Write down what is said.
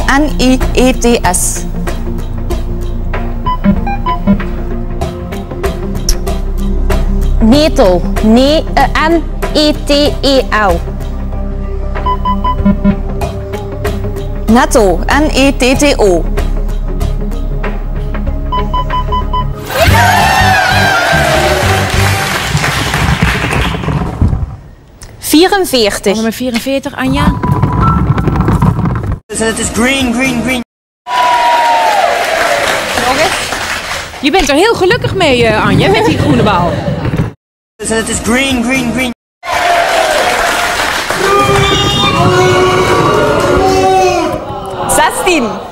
N-I-E-T-S. Netel. N-E-T-E-L. Netto. N-E-T-T-O. Nummer 44, Anja. Het is green, green, green. Je bent er heel gelukkig mee, Anja, met die groene bal. Het is green, green, green. 16.